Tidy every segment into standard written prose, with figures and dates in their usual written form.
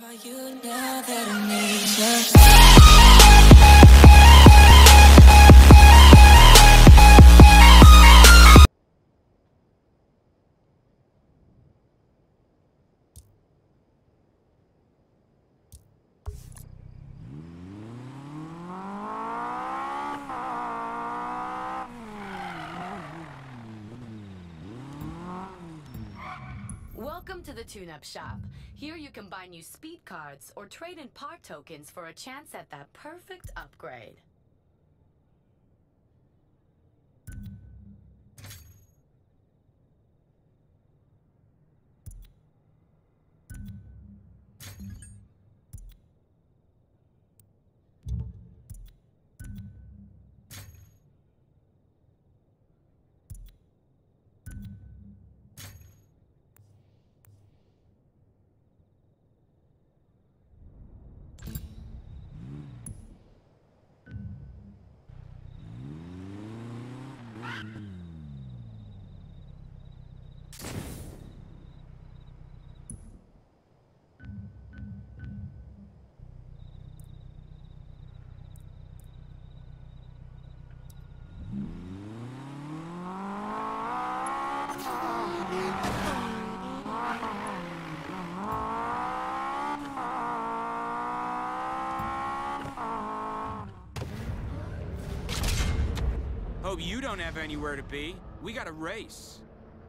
You now that I need Welcome to the Tune-Up Shop. Here you can buy new speed cards or trade in part tokens for a chance at that perfect upgrade. Hope you don't have anywhere to be. We got a race.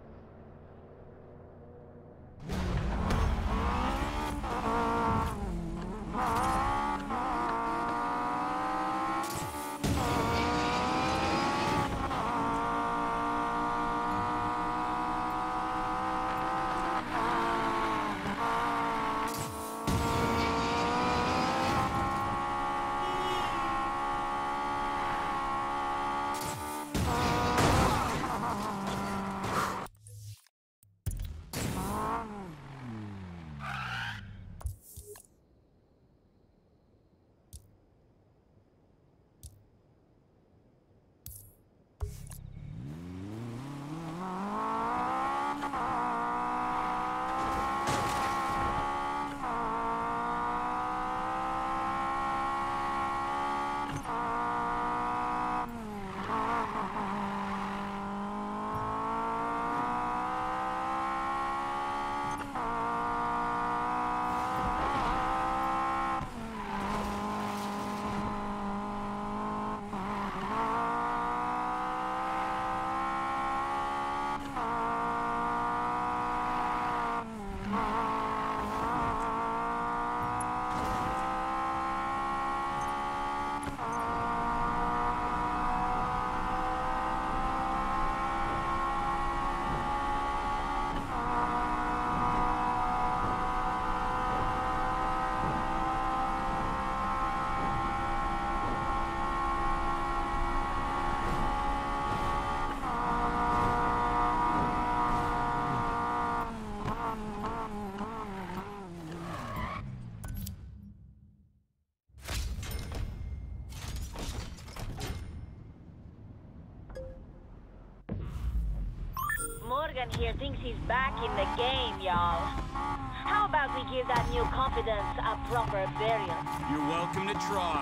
Morgan here thinks he's back in the game, y'all. How about we give that new confidence a proper burial? You're welcome to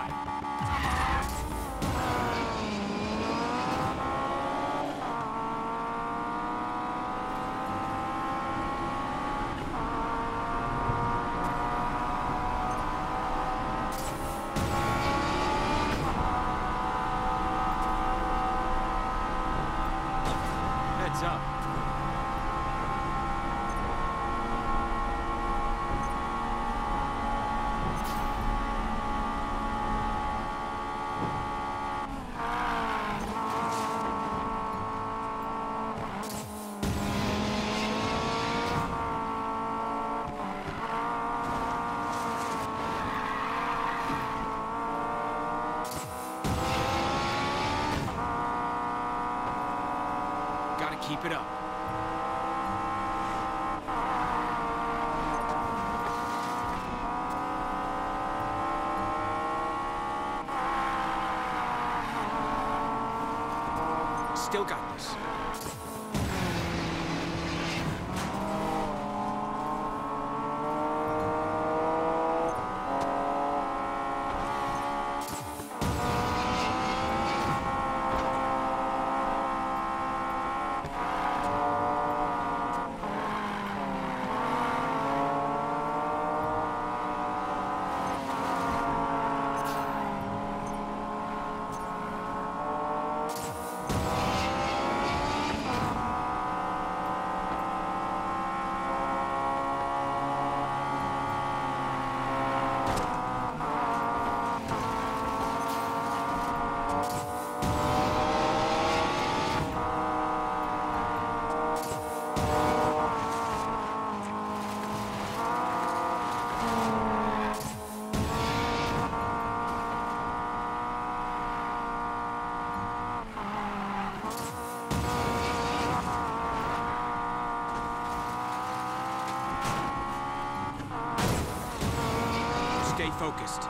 try. Heads up. Gotta keep it up. Still got this. Stay focused.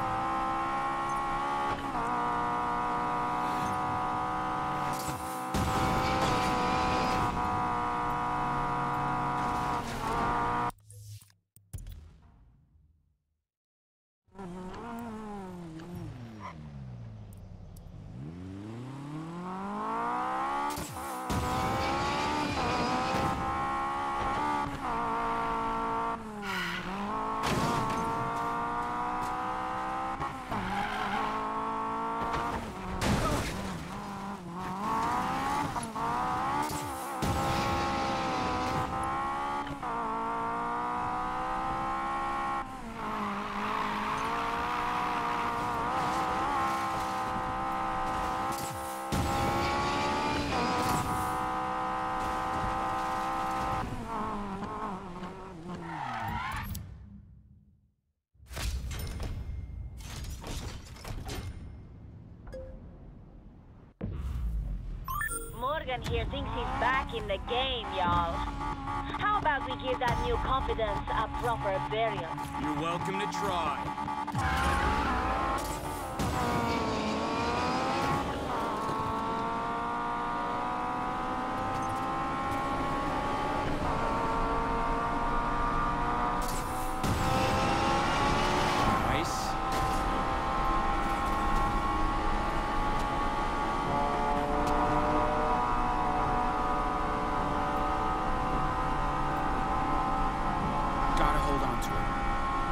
Morgan here thinks he's back in the game, y'all. How about we give that new confidence a proper burial? You're welcome to try. Nice. Gotta hold on to it.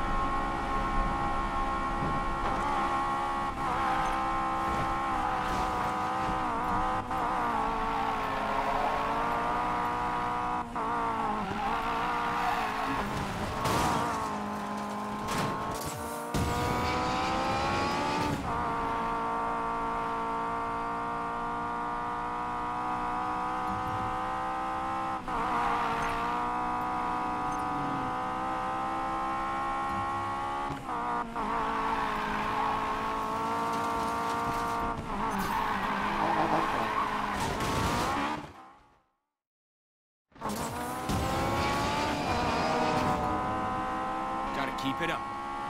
Gotta keep it up.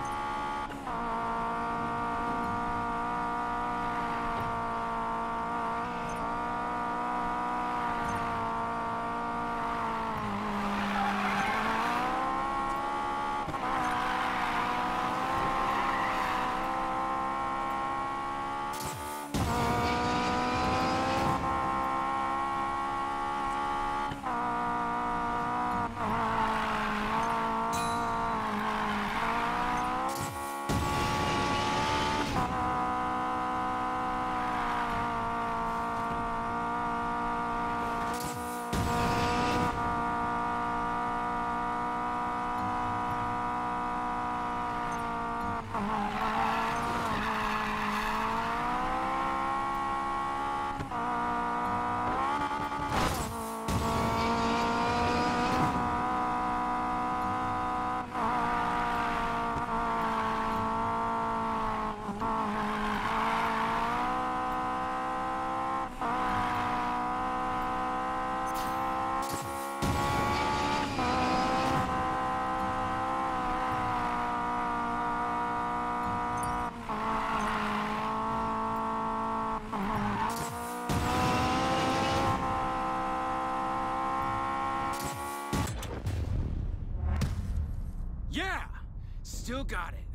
Yeah! Still got it.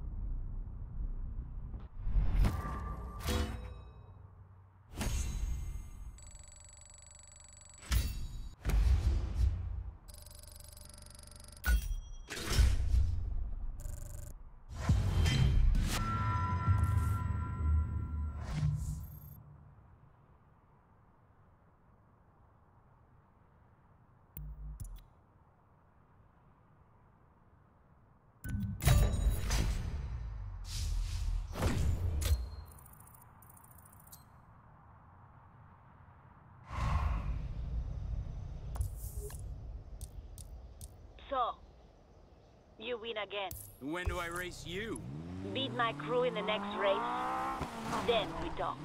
So, you win again. When do I race you? Beat my crew in the next race, then we talk.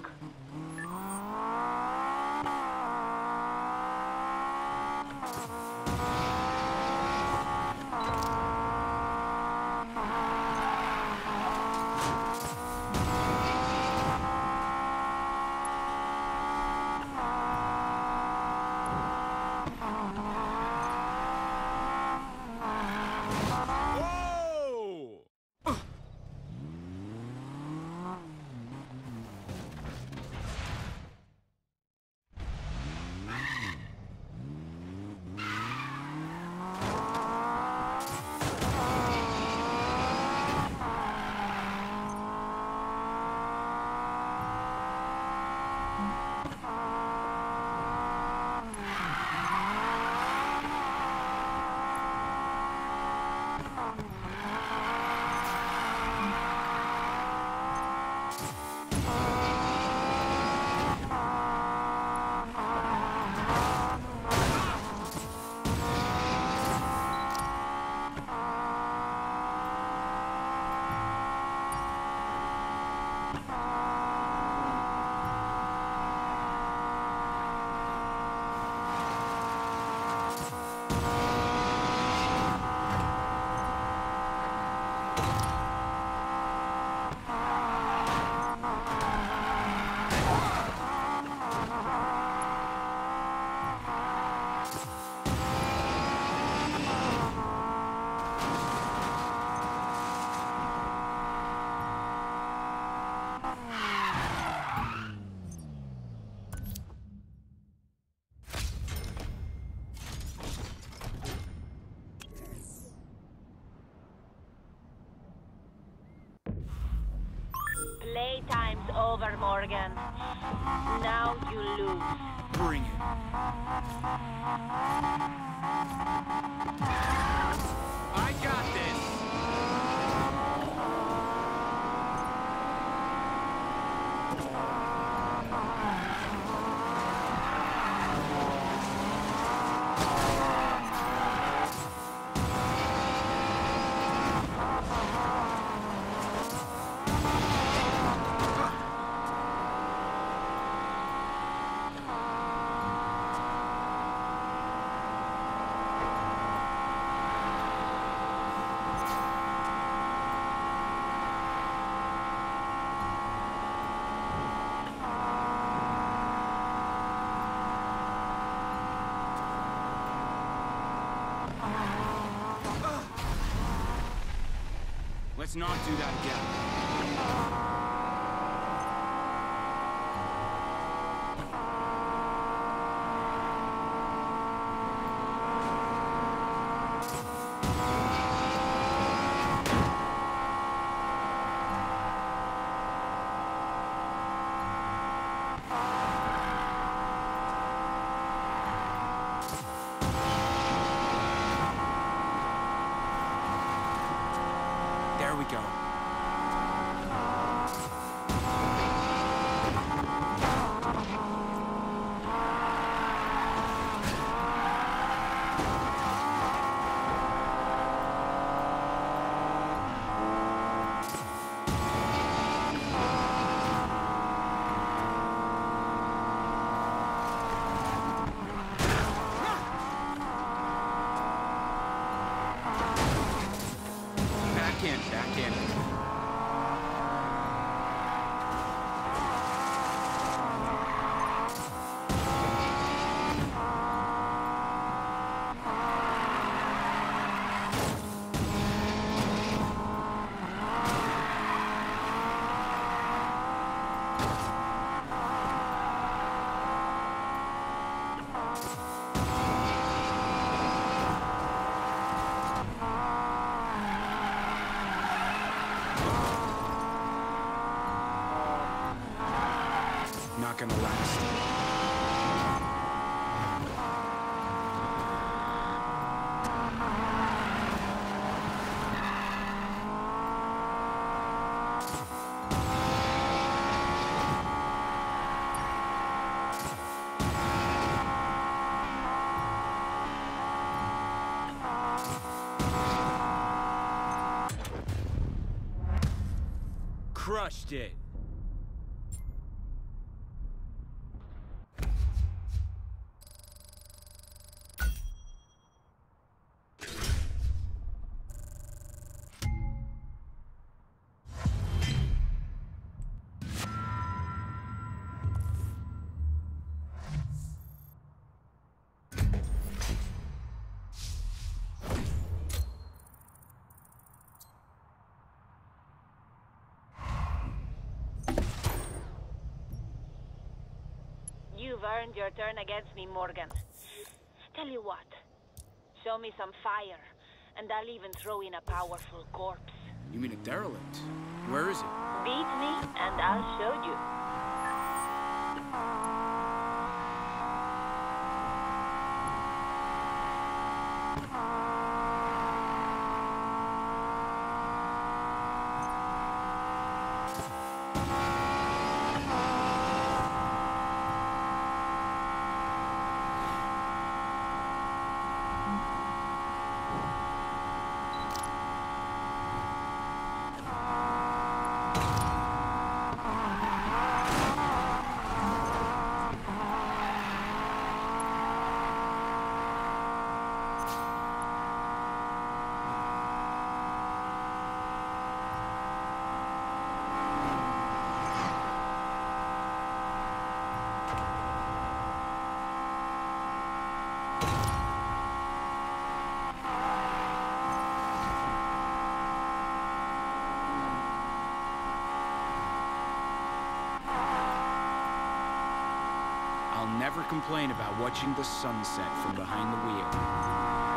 Playtime's over, Morgan. Now you lose. Bring it. I got this. Let's not do that again. There we go. Back in. Not gonna last. Crushed it. You've earned your turn against me, Morgan. Tell you what, show me some fire, and I'll even throw in a powerful corpse. You mean a derelict? Where is it? Beat me, and I'll show you. complain about watching the sunset from behind the wheel.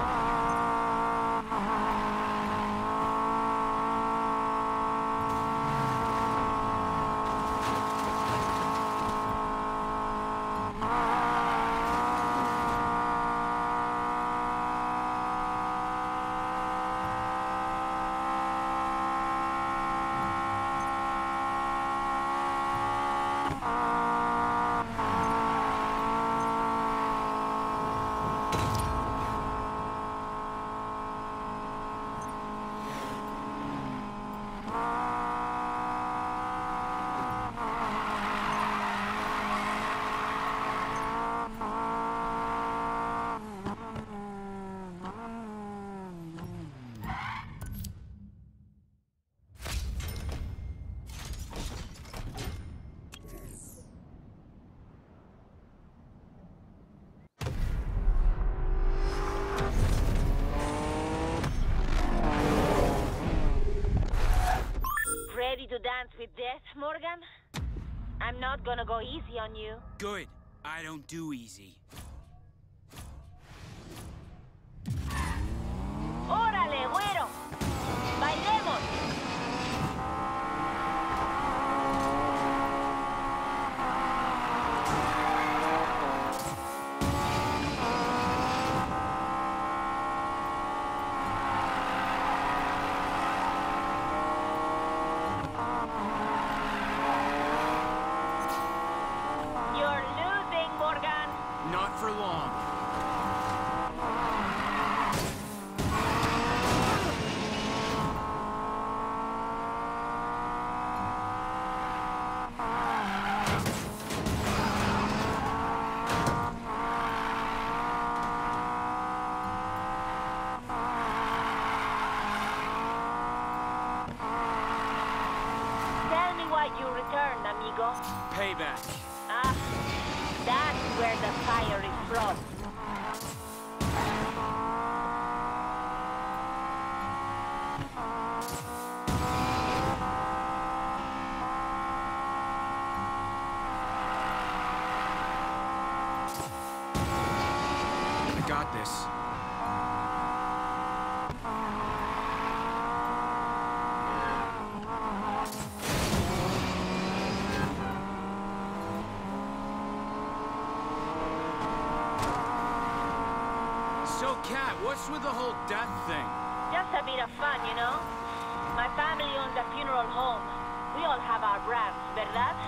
Ready to dance with death, Morgan? I'm not gonna go easy on you. Good. I don't do easy. ¡Órale, güero! ¡Bailemos! You're losing, Morgan. Not for long. Tell me why you returned, amigo. Payback. Ah, that's where the fire is from. I got this. So, Kat, what's with the whole death thing? Just a bit of fun, you know? My family owns a funeral home. We all have our brands, ¿verdad?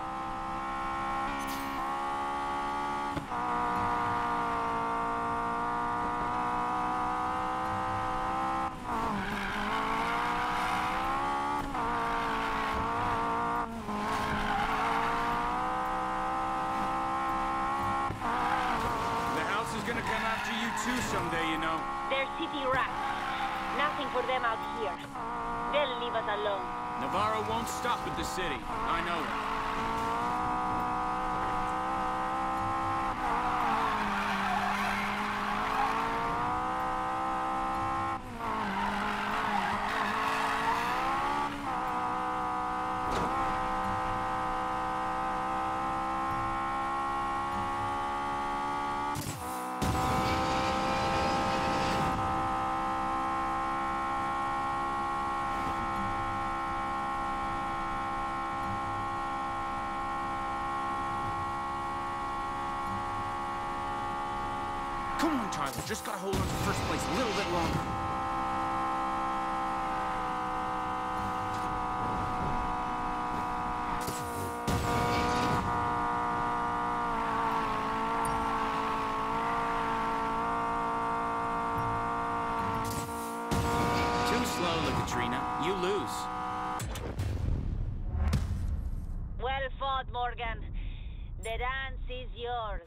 The house is gonna come after you too someday, you know. They're city rats. Nothing for them out here. They'll leave us alone. Navarro won't stop at the city. I know that. Come on, Tyler. Just gotta hold on to first place a little bit longer. Too slow, Katrina. You lose. Well fought, Morgan. The dance is yours.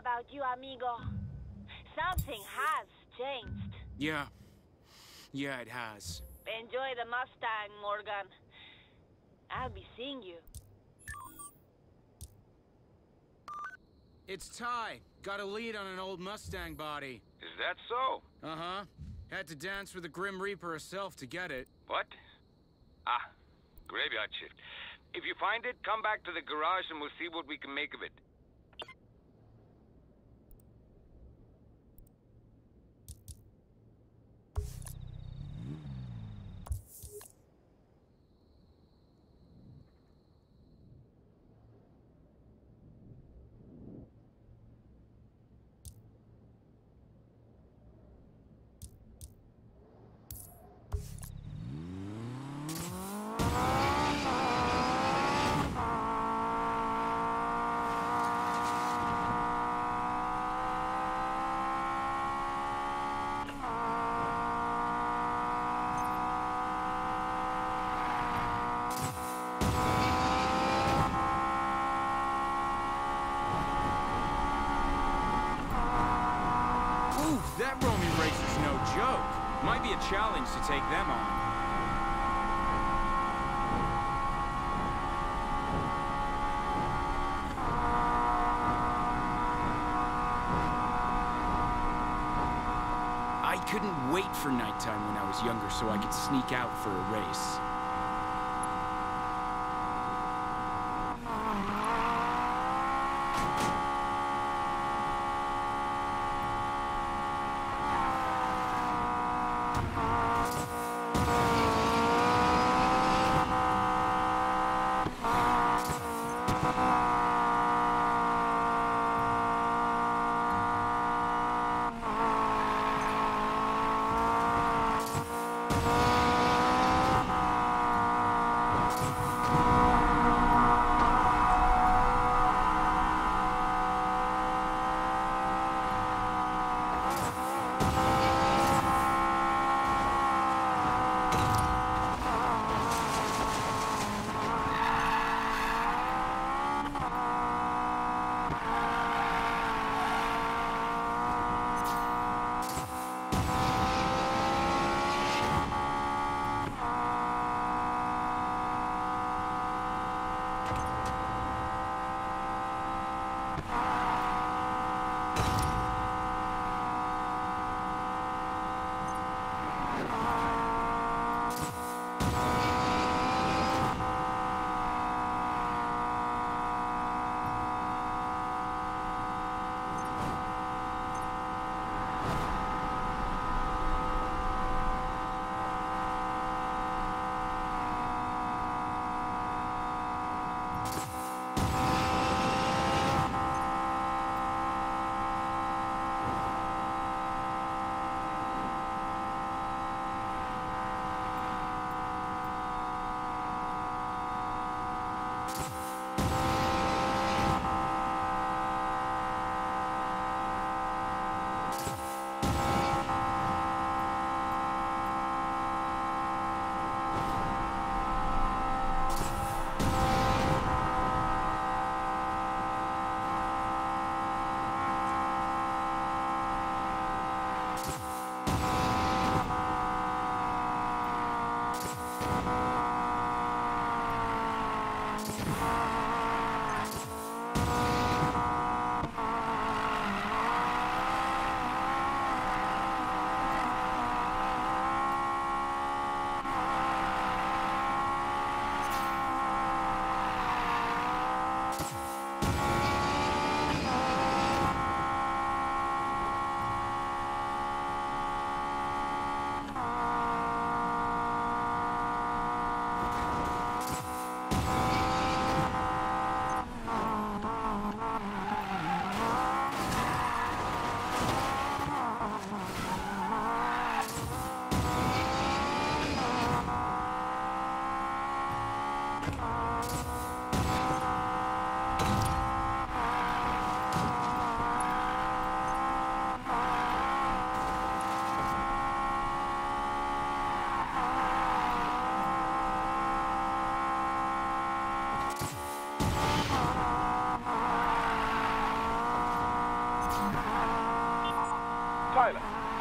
about you, amigo. Something has changed. Yeah. Yeah, it has. Enjoy the Mustang, Morgan. I'll be seeing you. It's Ty. Got a lead on an old Mustang body. Is that so? Uh-huh. Had to dance for the Grim Reaper herself to get it. What? Ah, graveyard shift. If you find it, come back to the garage and we'll see what we can make of it. That Romy race is no joke. Might be a challenge to take them on. I couldn't wait for nighttime when I was younger so I could sneak out for a race.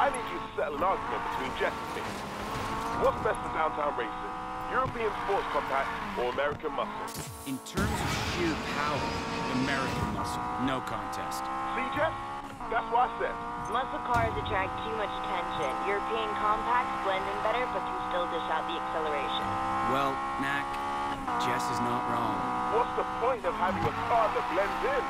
I need you to settle an argument between Jess and me. What's best for downtown racing? European sports compact or American muscle? In terms of sheer power, American muscle, no contest. See, Jess? That's what I said. Muscle cars attract too much attention. European compacts blend in better, but can still dish out the acceleration. Well, Mac, Jess is not wrong. What's the point of having a car that blends in?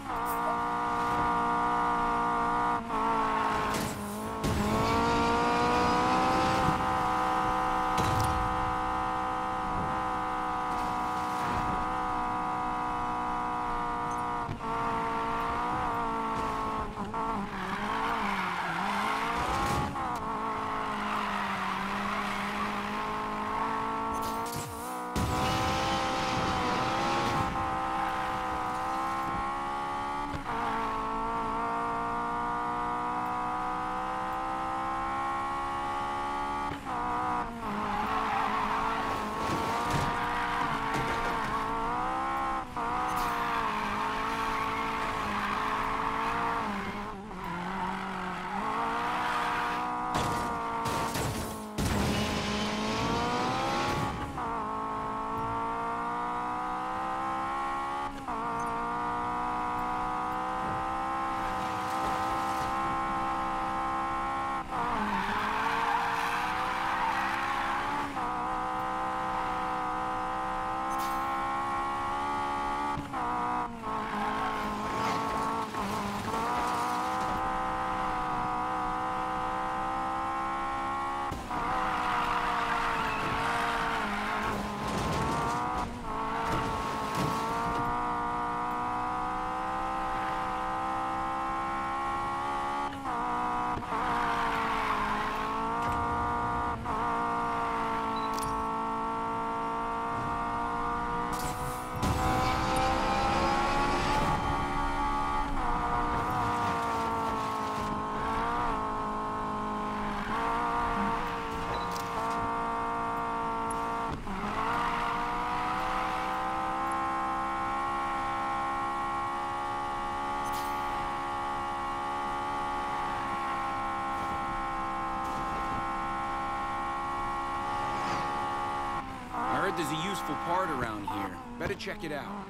I heard there's a useful part around here. Better check it out.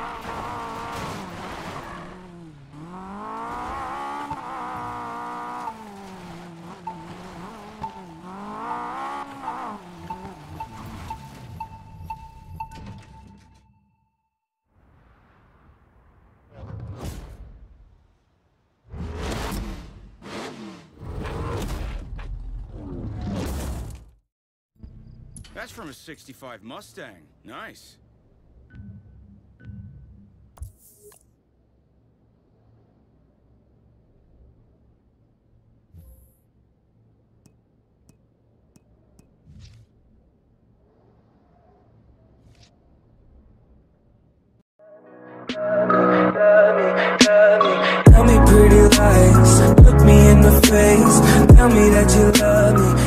That's from a '65 Mustang. Nice. Tell me pretty lies, look me in the face. Tell me that you love me.